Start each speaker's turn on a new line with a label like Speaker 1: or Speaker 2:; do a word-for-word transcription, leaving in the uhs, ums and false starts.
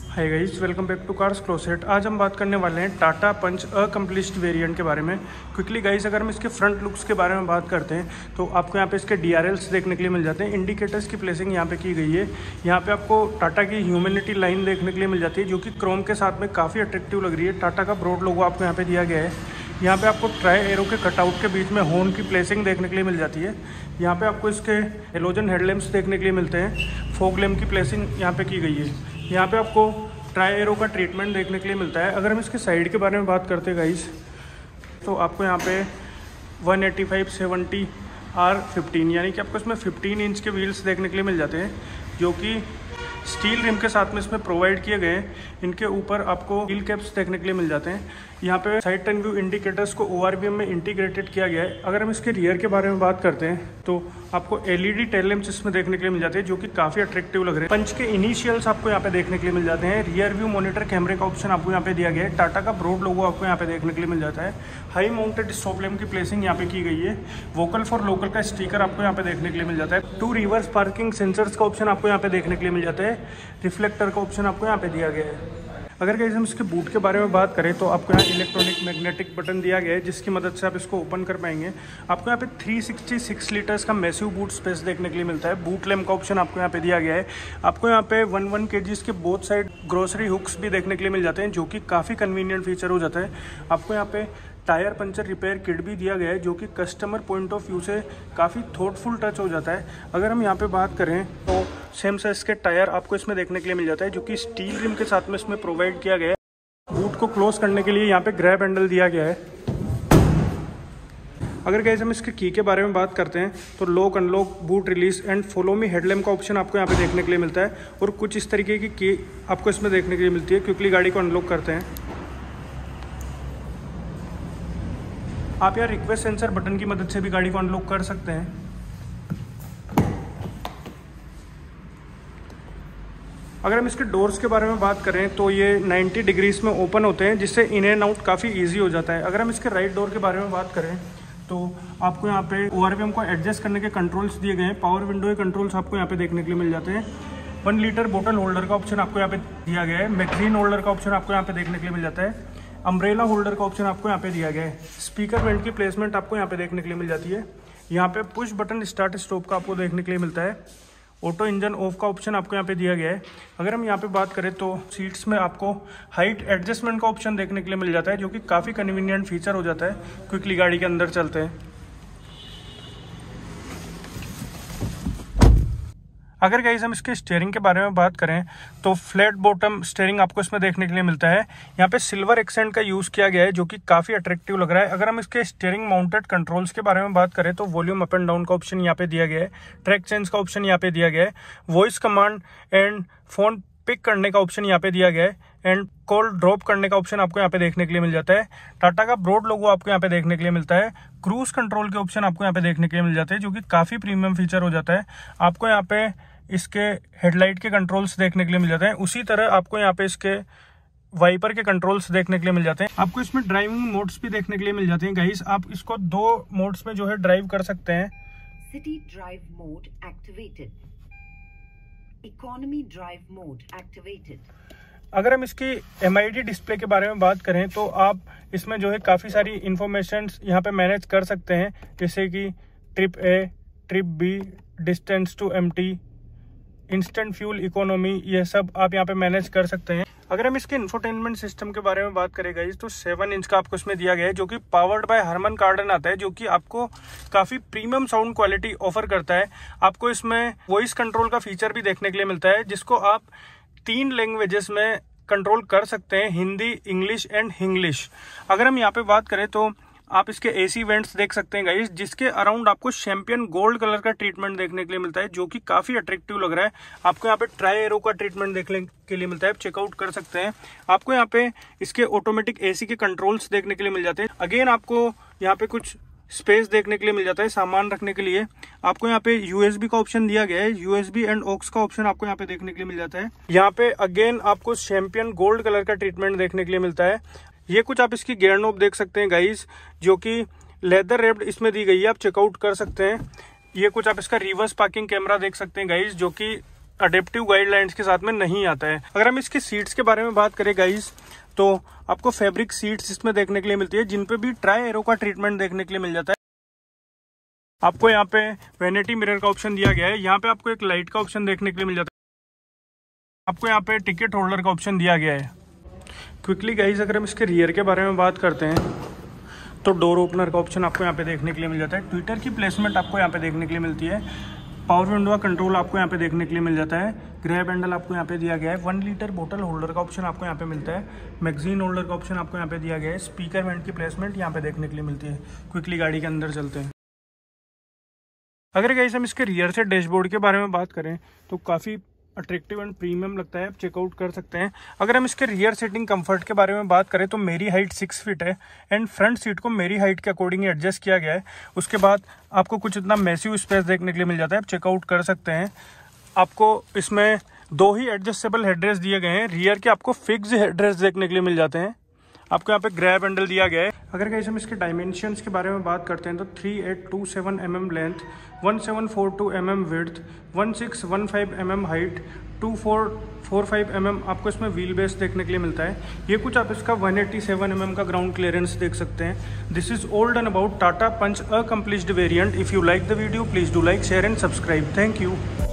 Speaker 1: Hi guys, welcome back to cars closet. आज हम बात करने वाले हैं टाटा पंच अकम्प्लिश्ड वेरिएंट के बारे में। क्विकली गाइस, अगर हम इसके फ्रंट लुक्स के बारे में बात करते हैं तो आपको यहाँ पे इसके डी आर एल्स देखने के लिए मिल जाते हैं। इंडिकेटर्स की प्लेसिंग यहाँ पे की गई है। यहाँ पे आपको टाटा की ह्यूमैनिटी लाइन देखने के लिए मिल जाती है, जो कि क्रोम के साथ में काफ़ी अट्रैक्टिव लग रही है। टाटा का ब्रॉड लोगो आपको यहाँ पे दिया गया है। यहाँ पे आपको ट्राई एरो के कटआउट के बीच में हॉर्न की प्लेसिंग देखने के लिए मिल जाती है। यहाँ पे आपको इसके हेलोजन हेडलैम्प्स देखने के लिए मिलते हैं। फॉग लैम्प की प्लेसिंग यहाँ पे की गई है। यहाँ पे आपको ट्राई एरो का ट्रीटमेंट देखने के लिए मिलता है। अगर हम इसके साइड के बारे में बात करते हैं गाइस, तो आपको यहाँ पे one eighty five seventy R fifteen यानी कि आपको इसमें फिफ्टीन इंच के व्हील्स देखने के लिए मिल जाते हैं, जो कि स्टील रिम के साथ में इसमें प्रोवाइड किए गए हैं। इनके ऊपर आपको व्हील कैप्स देखने के लिए मिल जाते हैं। यहाँ पे साइड टर्न व्यू इंडिकेटर्स को ओ आर वी एम में इंटीग्रेटेड किया गया है। अगर हम इसके रियर के बारे में बात करते हैं तो आपको L E D tail lamps इसमें देखने के लिए मिल जाते हैं, जो कि काफ़ी अट्रैक्टिव लग रहे हैं। पंच के इनिशियल्स आपको यहाँ पे देखने के लिए मिल जाते हैं। रियर व्यू मॉनिटर कैमरे का ऑप्शन आपको यहाँ पे दिया गया है। टाटा का ब्रॉड लोगो आपको यहाँ पे देखने के लिए मिल जाता है। हाई माउंटेड स्टॉप लैम्प की प्लेसिंग यहाँ पे की गई है। वोकल फॉर लोकल का स्टिकर आपको यहाँ पे देखने के लिए मिल जाता है। टू रिवर्स पार्किंग सेंसर्स का ऑप्शन आपको यहाँ पे देखने के लिए मिल जाता है। रिफ्लेक्टर का ऑप्शन आपको यहाँ पे दिया गया है। अगर गाइस हम इसके बूट के बारे में बात करें तो आपको यहाँ इलेक्ट्रॉनिक मैग्नेटिक बटन दिया गया है, जिसकी मदद से आप इसको ओपन कर पाएंगे। आपको यहाँ पे थ्री सिक्सटी सिक्स लीटर्स का मैसिव बूट स्पेस देखने के लिए मिलता है। बूट लैम्प का ऑप्शन आपको यहाँ पे दिया गया है। आपको यहाँ पे वन वन के जीज के बोथ साइड ग्रोसरी हुक्स भी देखने के लिए मिल जाते हैं, जो कि काफ़ी कन्वीनियंट फीचर हो जाता है। आपको यहाँ पे टायर पंचर रिपेयर किट भी दिया गया है, जो कि कस्टमर पॉइंट ऑफ व्यू से काफ़ी थॉटफुल टच हो जाता है। अगर हम यहाँ पे बात करें तो सेम साइज के टायर आपको इसमें देखने के लिए मिल जाता है, जो कि स्टील रिम के साथ में इसमें प्रोवाइड किया गया है। बूट को क्लोज करने के लिए यहाँ पे ग्रैब हैंडल दिया गया है। अगर गाइस हम इसके की के बारे में बात करते हैं तो lock unlock boot release and follow me headlamp का ऑप्शन आपको यहाँ पे देखने के लिए मिलता है। और कुछ इस तरीके की की आपको इसमें देखने के लिए मिलती है। क्विकली गाड़ी को अनलॉक करते हैं। आप यहाँ रिक्वेस्ट सेंसर बटन की मदद से भी गाड़ी को अनलॉक कर सकते हैं। अगर हम इसके डोर्स के बारे में बात करें तो ये नाइन्टी डिग्रीज में ओपन होते हैं, जिससे इन एंड आउट काफ़ी इजी हो जाता है। अगर हम इसके राइट डोर के बारे में बात करें तो आपको यहाँ पे ओ आर वी एम को एडजस्ट करने के कंट्रोल्स दिए गए हैं। पावर विंडो के कंट्रोल्स आपको यहाँ पे देखने के लिए मिल जाते हैं। वन लीटर बोतल होल्डर का ऑप्शन आपको यहाँ पे दिया गया है। मैगजीन होल्डर का ऑप्शन आपको यहाँ पे देखने के लिए मिल जाता है। अम्ब्रेला होल्डर का ऑप्शन आपको यहाँ पे दिया गया है। स्पीकर वेंट की प्लेसमेंट आपको यहाँ पे देखने के लिए मिल जाती है। यहाँ पे पुश बटन स्टार्ट स्टॉप का आपको देखने के लिए मिलता है। ऑटो इंजन ऑफ का ऑप्शन आपको यहाँ पे दिया गया है। अगर हम यहाँ पे बात करें तो सीट्स में आपको हाइट एडजस्टमेंट का ऑप्शन देखने के लिए मिल जाता है, जो कि काफ़ी कन्वीनियंट फीचर हो जाता है। क्विकली गाड़ी के अंदर चलते हैं। अगर गाइस हम इसके स्टीयरिंग के बारे में बात करें तो फ्लैट बॉटम स्टीयरिंग आपको इसमें देखने के लिए मिलता है। यहाँ पे सिल्वर एक्सेंट का यूज़ किया गया है, जो कि काफ़ी अट्रैक्टिव लग रहा है। अगर हम इसके स्टीयरिंग माउंटेड कंट्रोल्स के बारे में बात करें तो वॉल्यूम अप एंड डाउन का ऑप्शन यहाँ पे दिया गया है। ट्रैक चेंज का ऑप्शन यहाँ पे दिया गया है। Voice command and phone pick करने का ऑप्शन यहाँ पे दिया गया है। एंड कॉल ड्रॉप करने का ऑप्शन आपको यहाँ पे देखने के लिए मिल जाता है। टाटा का ब्रॉड लोगो आपको यहाँ पे देखने के लिए मिलता है। क्रूज कंट्रोल के ऑप्शन आपको यहाँ पे देखने के लिए मिल जाते हैं, जो कि काफ़ी प्रीमियम फीचर हो जाता है। आपको यहाँ पे इसके हेडलाइट के कंट्रोल्स देखने के लिए मिल जाते हैं। उसी तरह आपको यहाँ पे इसके वाइपर के कंट्रोल्स देखने के लिए मिल जाते हैं। आपको इसमें ड्राइविंग मोड्स भी देखने के लिए मिल जाते हैं गाइस। आप इसको दो मोड्स में जो है ड्राइव कर सकते हैं।
Speaker 2: City drive mode activated, economy drive mode activated.
Speaker 1: अगर हम इसकी एम आई डी डिस्प्ले के बारे में बात करें तो आप इसमें जो है काफ़ी सारी इंफॉर्मेशन यहाँ पे मैनेज कर सकते हैं, जैसे कि trip A, trip B, distance to empty, instant fuel economy, ये सब आप यहाँ पे मैनेज कर सकते हैं। अगर हम इसके इंफोटेनमेंट सिस्टम के बारे में बात करें गाइस तो सेवन इंच का आपको इसमें दिया गया है, जो कि पावर्ड बाय हरमन कार्डन आता है, जो कि आपको काफ़ी प्रीमियम साउंड क्वालिटी ऑफर करता है। आपको इसमें वॉइस कंट्रोल का फीचर भी देखने के लिए मिलता है, जिसको आप तीन लैंग्वेजेस में कंट्रोल कर सकते हैं, हिंदी, इंग्लिश एंड हिंग्लिश। अगर हम यहाँ पे बात करें तो आप इसके एसी वेंट्स देख सकते हैं गाइस, जिसके अराउंड आपको चैंपियन गोल्ड कलर का ट्रीटमेंट देखने के लिए मिलता है, जो कि काफ़ी अट्रैक्टिव लग रहा है। आपको यहाँ पे ट्राई एरो का ट्रीटमेंट देखने के लिए मिलता है, चेकआउट कर सकते हैं। आपको यहाँ पे इसके ऑटोमेटिक एसी के कंट्रोल्स देखने के लिए मिल जाते हैं। अगेन आपको यहाँ पे कुछ स्पेस देखने के लिए मिल जाता है सामान रखने के लिए। आपको यहाँ पे यूएसबी का ऑप्शन दिया गया है। यूएसबी एंड ऑक्स का ऑप्शन आपको यहाँ पे देखने के लिए मिल जाता है। यहाँ पे अगेन आपको चैंपियन गोल्ड कलर का ट्रीटमेंट देखने के लिए मिलता है। ये कुछ आप इसकी गियर नॉब देख सकते हैं गाइस, जो कि लेदर रैप्ड इसमें दी गई है, आप चेकआउट कर सकते हैं। ये कुछ आप इसका रिवर्स पार्किंग कैमरा देख सकते हैं गाइस, जो कि अडेप्टिव गाइडलाइंस के साथ में नहीं आता है। अगर हम इसकी सीट्स के बारे में बात करें गाइस, तो आपको फैब्रिक सीट्स इसमें देखने के लिए मिलती है, जिन पे भी ट्राई एरो का ट्रीटमेंट देखने के लिए मिल जाता है। आपको यहाँ पे वैनिटी मिरर का ऑप्शन दिया गया है। यहाँ पे आपको एक लाइट का ऑप्शन देखने के लिए मिल जाता है। आपको यहाँ पे टिकट होल्डर का ऑप्शन दिया गया है। क्विकली गाइस अगर हम इसके रियर के बारे में बात करते हैं, तो डोर ओपनर का ऑप्शन आपको यहाँ पे देखने के लिए मिल जाता है। ट्विटर की प्लेसमेंट आपको यहाँ पे देखने के लिए मिलती है। पावर विंडो का कंट्रोल आपको यहाँ पे देखने के लिए मिल जाता है। ग्रैब हैंडल आपको यहाँ पे दिया गया है। वन लीटर बोतल होल्डर का ऑप्शन आपको यहाँ पे मिलता है। मैगजीन होल्डर का ऑप्शन आपको यहाँ पे दिया गया है। स्पीकर वेंट की प्लेसमेंट यहाँ पे देखने के लिए मिलती है। क्विकली गाड़ी के अंदर चलते हैं। अगर गाइस हम इसके रियर से डैशबोर्ड के बारे में बात करें, तो काफ़ी अट्रैक्टिव एंड प्रीमियम लगता है, आप चेकआउट कर सकते हैं। अगर हम इसके रियर सीटिंग कंफर्ट के बारे में बात करें, तो मेरी हाइट सिक्स फीट है एंड फ्रंट सीट को मेरी हाइट के अकॉर्डिंग एडजस्ट किया गया है। उसके बाद आपको कुछ इतना मैसिव स्पेस देखने के लिए मिल जाता है, आप चेकआउट कर सकते हैं। आपको इसमें दो ही एडजस्टेबल हेडरेस्ट दिए गए हैं। रियर के आपको फिक्स हेडरेस्ट देखने के लिए मिल जाते हैं। आपको यहाँ पे ग्रैब हैंडल दिया गया है। अगर गाइस हम इसके डायमेंशंस के बारे में बात करते हैं, तो three eight two seven M M length, one seven four two M M width, one six one five M M height, two four four five M M आपको इसमें व्हील बेस देखने के लिए मिलता है। ये कुछ आप इसका वन एटी सेवन एम एम का ग्राउंड क्लियरेंस देख सकते हैं। This is all done about Tata Punch a complete variant. If you like the video, please do like, share and subscribe. Thank you.